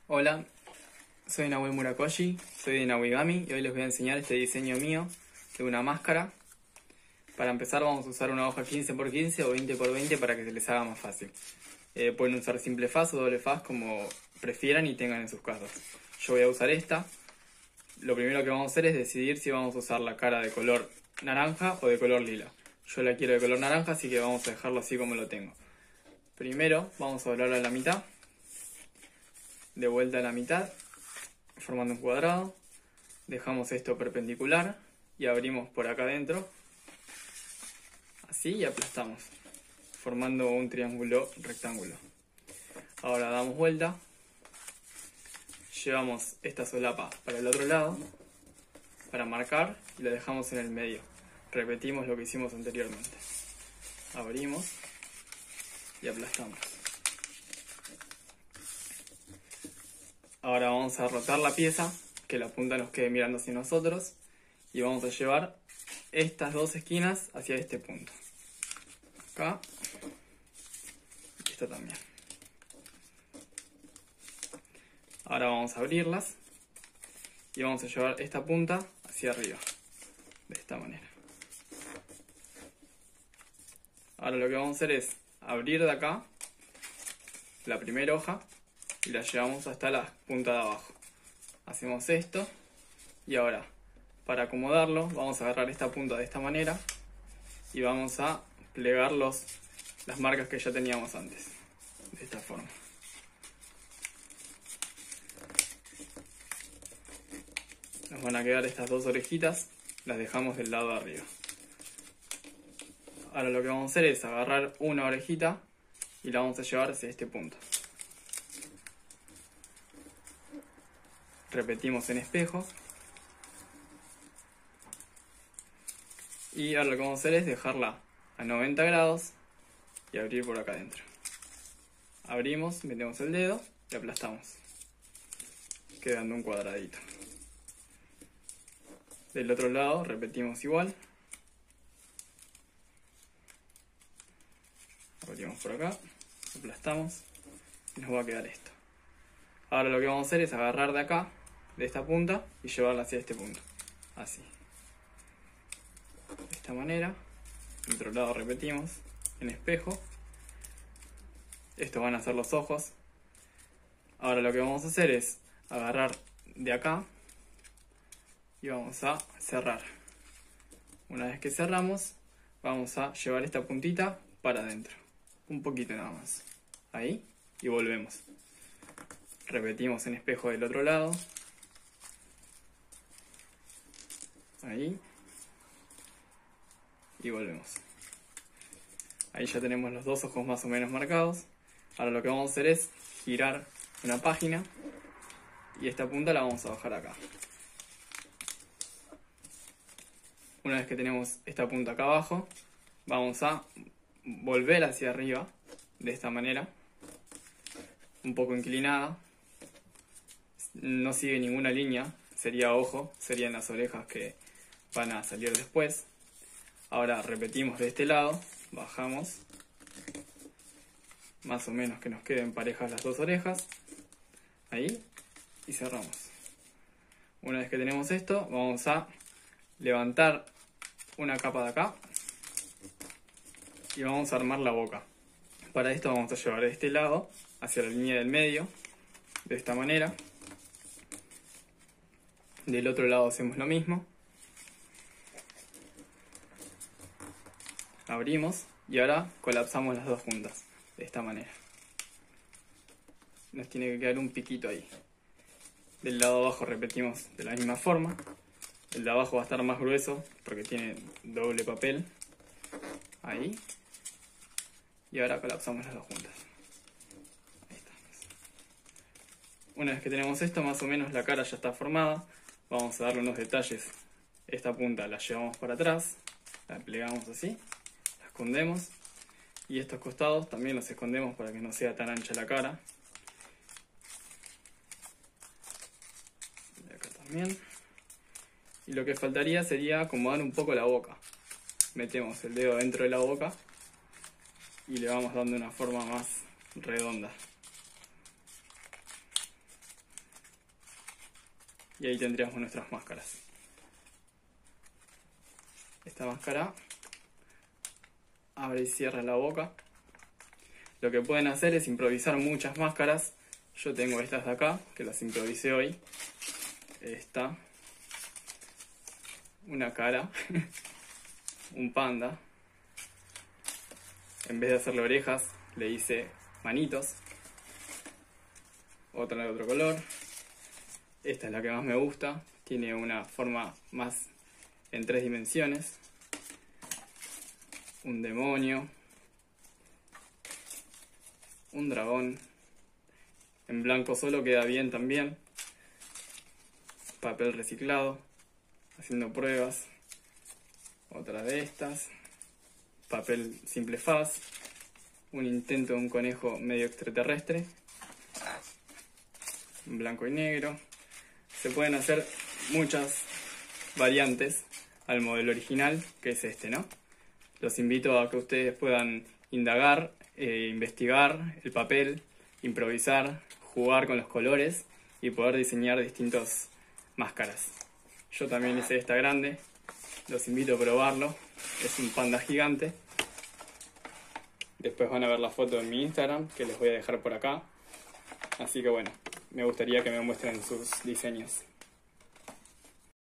Hola, soy Nahui Murakoshi, soy de Nawigami y hoy les voy a enseñar este diseño mío de una máscara. Para empezar vamos a usar una hoja 15×15 o 20×20 para que se les haga más fácil. Pueden usar simple faz o doble faz como prefieran y tengan en sus casas. Yo voy a usar esta. Lo primero que vamos a hacer es decidir si vamos a usar la cara de color naranja o de color lila. Yo la quiero de color naranja, así que vamos a dejarlo así como lo tengo. Primero vamos a doblarlo a la mitad, de vuelta a la mitad, formando un cuadrado. Dejamos esto perpendicular y abrimos por acá adentro, así, y aplastamos, formando un triángulo rectángulo. Ahora damos vuelta, llevamos esta solapa para el otro lado para marcar y la dejamos en el medio. Repetimos lo que hicimos anteriormente. Abrimos y aplastamos. Ahora vamos a rotar la pieza, que la punta nos quede mirando hacia nosotros, y vamos a llevar estas dos esquinas hacia este punto. Acá y esta también. Ahora vamos a abrirlas y vamos a llevar esta punta hacia arriba, de esta manera. Ahora lo que vamos a hacer es abrir de acá la primera hoja y la llevamos hasta la punta de abajo. Hacemos esto y ahora, para acomodarlo, vamos a agarrar esta punta de esta manera y vamos a plegar las marcas que ya teníamos antes, de esta forma. Nos van a quedar estas dos orejitas, las dejamos del lado de arriba. Ahora lo que vamos a hacer es agarrar una orejita y la vamos a llevar hacia este punto. Repetimos en espejo. Y ahora lo que vamos a hacer es dejarla a 90 grados y abrir por acá adentro. Abrimos, metemos el dedo y aplastamos, quedando un cuadradito. Del otro lado repetimos igual. Abrimos por acá, aplastamos y nos va a quedar esto. Ahora lo que vamos a hacer es agarrar de acá, de esta punta, y llevarla hacia este punto. Así. De esta manera. Del otro lado repetimos en espejo. Estos van a ser los ojos. Ahora lo que vamos a hacer es agarrar de acá y vamos a cerrar. Una vez que cerramos, vamos a llevar esta puntita para adentro. Un poquito nada más. Ahí. Y volvemos. Repetimos en espejo del otro lado. Ahí. Y volvemos. Ahí ya tenemos los dos ojos más o menos marcados. Ahora lo que vamos a hacer es girar una página y esta punta la vamos a bajar acá. Una vez que tenemos esta punta acá abajo, vamos a volver hacia arriba de esta manera, un poco inclinada. No sigue ninguna línea, sería ojo, serían las orejas que van a salir después. Ahora repetimos de este lado, bajamos, más o menos que nos queden parejas las dos orejas, ahí, y cerramos. Una vez que tenemos esto, vamos a levantar una capa de acá y vamos a armar la boca. Para esto vamos a llevar de este lado hacia la línea del medio, de esta manera. Del otro lado hacemos lo mismo. Abrimos y ahora colapsamos las dos juntas, de esta manera. Nos tiene que quedar un piquito ahí. Del lado abajo repetimos de la misma forma. El de abajo va a estar más grueso porque tiene doble papel. Ahí. Y ahora colapsamos las dos juntas. Ahí está. Una vez que tenemos esto, más o menos la cara ya está formada. Vamos a darle unos detalles. Esta punta la llevamos para atrás, la plegamos así, la escondemos. Y estos costados también los escondemos para que no sea tan ancha la cara. Y acá también. Y lo que faltaría sería acomodar un poco la boca. Metemos el dedo dentro de la boca y le vamos dando una forma más redonda. Y ahí tendríamos nuestras máscaras. Esta máscara abre y cierra la boca. Lo que pueden hacer es improvisar muchas máscaras. Yo tengo estas de acá, que las improvisé hoy. Esta. Una cara. Un panda. En vez de hacerle orejas, le hice manitos. Otra de otro color. Esta es la que más me gusta. Tiene una forma más en 3 dimensiones. Un demonio. Un dragón. En blanco solo queda bien también. Papel reciclado. Haciendo pruebas. Otra de estas. Papel simple faz. Un intento de un conejo medio extraterrestre. En blanco y negro. Se pueden hacer muchas variantes al modelo original, que es este, ¿no? Los invito a que ustedes puedan indagar, investigar el papel, improvisar, jugar con los colores y poder diseñar distintas máscaras. Yo también hice esta grande, los invito a probarlo, es un panda gigante. Después van a ver la foto en mi Instagram, que les voy a dejar por acá. Así que bueno, me gustaría que me muestren sus diseños.